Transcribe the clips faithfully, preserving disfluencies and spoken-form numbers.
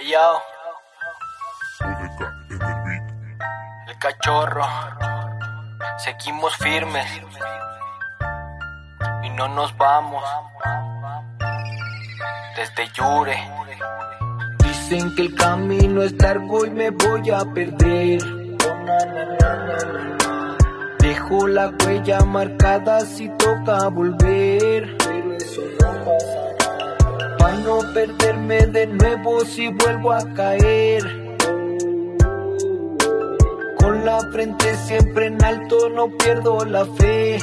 yo, el cachorro, seguimos firmes y no nos vamos desde Yure. Dicen que el camino es largo y me voy a perder. Dejo la huella marcada si toca volver, pero eso no pasará. Pa' no perderme de nuevo si vuelvo a caer. Con la frente siempre en alto, no pierdo la fe.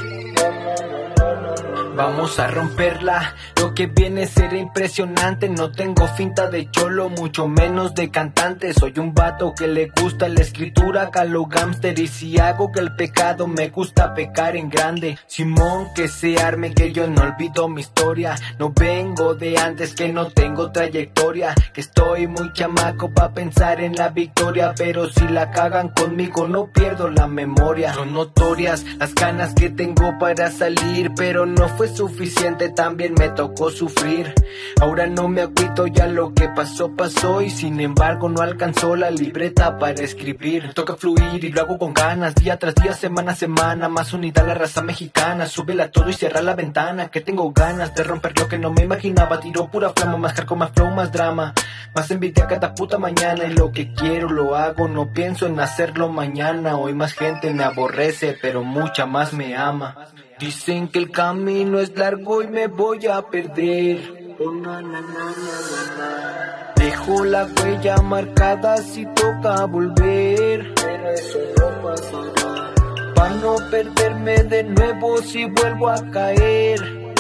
Vamos a romperla, lo que viene será impresionante. No tengo finta de cholo, mucho menos de cantante. Soy un vato que le gusta la escritura, calo gángster. Y si hago que el pecado, me gusta pecar en grande. Simón, que se arme, que yo no olvido mi historia. No vengo de antes, que no tengo trayectoria. Que estoy muy chamaco pa' pensar en la victoria. Pero si la cagan conmigo, no pierdo la memoria. Son notorias las ganas que tengo para salir, pero no fue suficiente, también me tocó sufrir. Ahora no me agüito, ya lo que pasó, pasó. Y sin embargo no alcanzó la libreta para escribir. Toca fluir y lo hago con ganas, día tras día, semana a semana. Más unidad la raza mexicana, súbela todo y cierra la ventana. Que tengo ganas de romper lo que no me imaginaba. Tiro pura flama, más hardcore, más flow, más drama. Más envidia cada puta mañana. Y lo que quiero lo hago, no pienso en hacerlo mañana. Hoy más gente me aborrece, pero mucha más me ama. Dicen que el camino es largo y me voy a perder. Oh, na, na, na, na, na. Dejo la huella marcada si toca volver, pero eso no pasará. Pa' no perderme de nuevo si vuelvo a caer.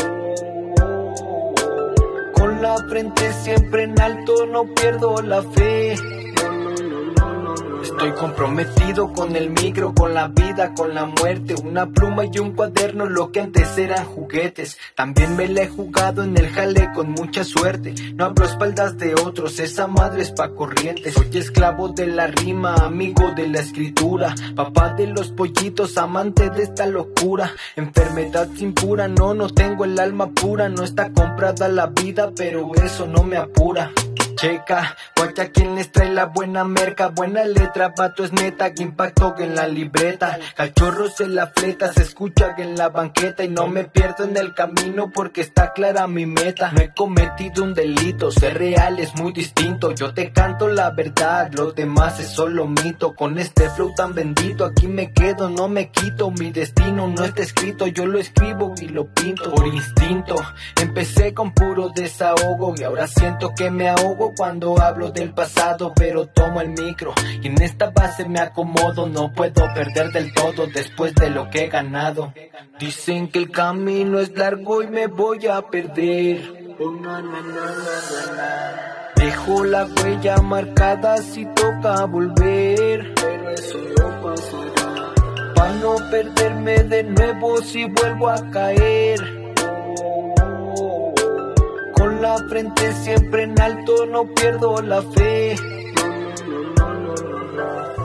Con la frente siempre en alto, no pierdo la fe. Estoy comprometido con el micro, con la vida, con la muerte. Una pluma y un cuaderno, lo que antes eran juguetes. También me la he jugado en el jale con mucha suerte. No abro espaldas de otros, esa madre es pa' corrientes. Soy esclavo de la rima, amigo de la escritura. Papá de los pollitos, amante de esta locura. Enfermedad sin cura, no, no tengo el alma pura. No está comprada la vida, pero eso no me apura. Checa, guacha quien les trae la buena merca. Buena letra, vato es neta, que impacto que en la libreta. Cachorros en la fleta, se escucha que en la banqueta. Y no me pierdo en el camino porque está clara mi meta. No he cometido un delito, ser real es muy distinto. Yo te canto la verdad, lo demás es solo mito. Con este flow tan bendito, aquí me quedo, no me quito. Mi destino no está escrito, yo lo escribo y lo pinto. Por instinto, empecé con puro desahogo. Y ahora siento que me ahogo cuando hablo del pasado, pero tomo el micro y en esta base me acomodo. No puedo perder del todo después de lo que he ganado. Dicen que el camino es largo y me voy a perder. Oh, na, na, na, na, na. Dejo la huella marcada si toca volver, pero eso no pasará. Pa' no perderme de nuevo si vuelvo a caer. Con la frente siempre en alto, no pierdo la fe. No, no, no, no, no, no.